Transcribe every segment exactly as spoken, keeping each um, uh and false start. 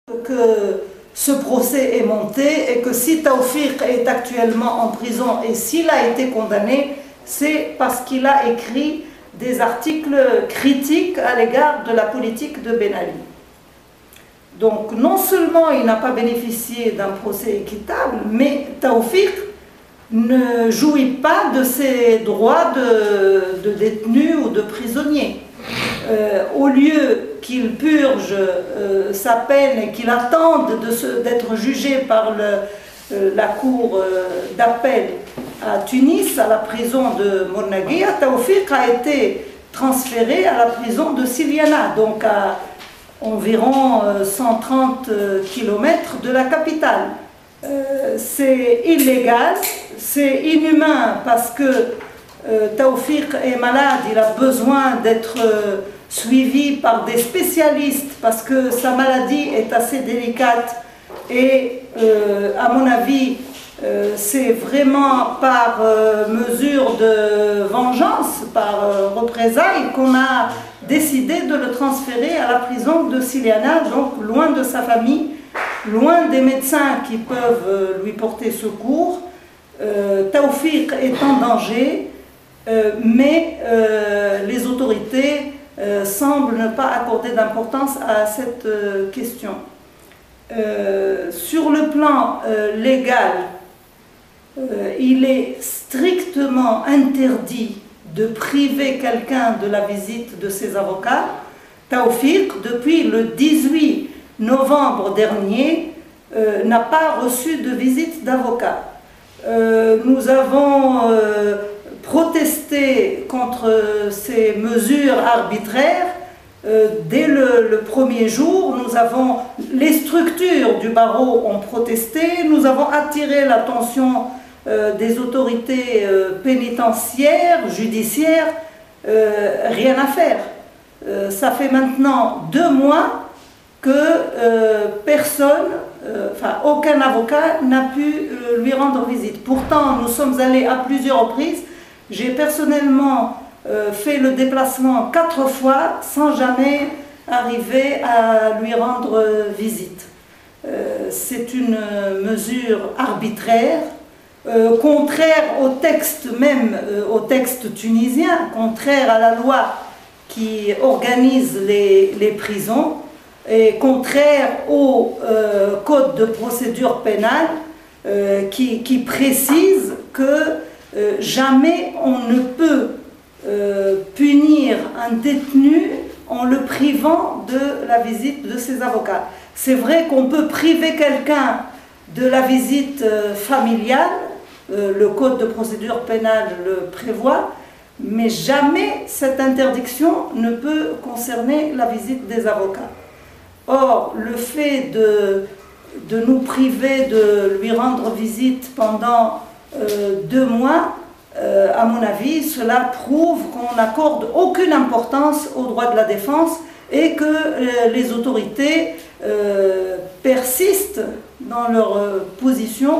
Que ce procès est monté et que si Taoufik est actuellement en prison et s'il a été condamné, c'est parce qu'il a écrit des articles critiques à l'égard de la politique de Ben Ali. Donc non seulement il n'a pas bénéficié d'un procès équitable, mais Taoufik ne jouit pas de ses droits de, de détenu ou de prisonnier. Euh, au lieu qu'il purge euh, sa peine et qu'il attende d'être jugé par le, euh, la cour euh, d'appel à Tunis, à la prison de Mornaguia, Taoufik a été transféré à la prison de Siliana, donc à environ euh, cent trente kilomètres de la capitale. Euh, c'est illégal, c'est inhumain parce que euh, Taoufik est malade, il a besoin d'être euh, suivi par des spécialistes parce que sa maladie est assez délicate et euh, à mon avis euh, c'est vraiment par euh, mesure de vengeance, par euh, représailles qu'on a décidé de le transférer à la prison de Siliana, donc loin de sa famille, loin des médecins qui peuvent euh, lui porter secours. euh, Taoufik est en danger, euh, mais euh, les autorités Euh, semble ne pas accorder d'importance à cette euh, question. Euh, sur le plan euh, légal, euh, il est strictement interdit de priver quelqu'un de la visite de ses avocats. Taoufik, depuis le dix-huit novembre dernier, euh, n'a pas reçu de visite d'avocat. Euh, nous avons euh, protester contre ces mesures arbitraires. Euh, dès le, le premier jour, nous avons, les structures du barreau ont protesté, nous avons attiré l'attention euh, des autorités euh, pénitentiaires, judiciaires, euh, rien à faire. Euh, ça fait maintenant deux mois que euh, personne, euh, enfin aucun avocat n'a pu euh, lui rendre visite. Pourtant, nous sommes allés à plusieurs reprises. J'ai personnellement euh, fait le déplacement quatre fois sans jamais arriver à lui rendre euh, visite. Euh, c'est une mesure arbitraire, euh, contraire au texte même, euh, au texte tunisien, contraire à la loi qui organise les, les prisons et contraire au euh, code de procédure pénale euh, qui, qui précise que Euh, jamais on ne peut euh, punir un détenu en le privant de la visite de ses avocats. C'est vrai qu'on peut priver quelqu'un de la visite euh, familiale, euh, le code de procédure pénale le prévoit, mais jamais cette interdiction ne peut concerner la visite des avocats. Or, le fait de, de nous priver de lui rendre visite pendant Euh, deux mois, euh, à mon avis, cela prouve qu'on n'accorde aucune importance aux droits de la défense et que euh, les autorités euh, persistent dans leur euh, position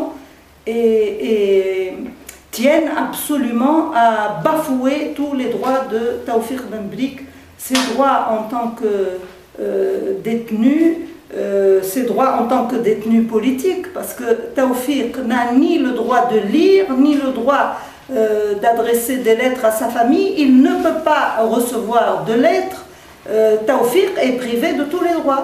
et, et tiennent absolument à bafouer tous les droits de Taoufik Ben Brik, ses droits en tant que euh, détenu, Euh, ses droits en tant que détenu politique, parce que Taoufik n'a ni le droit de lire, ni le droit euh, d'adresser des lettres à sa famille, il ne peut pas recevoir de lettres, euh, Taoufik est privé de tous les droits.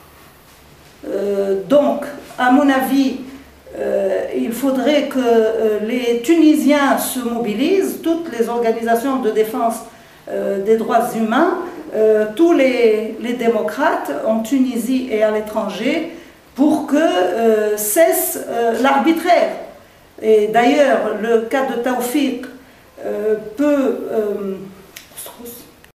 Euh, donc, à mon avis, euh, il faudrait que euh, les Tunisiens se mobilisent, toutes les organisations de défense euh, des droits humains, Euh, tous les, les démocrates en Tunisie et à l'étranger pour que euh, cesse euh, l'arbitraire. Et d'ailleurs, le cas de Taoufik euh, peut... Euh,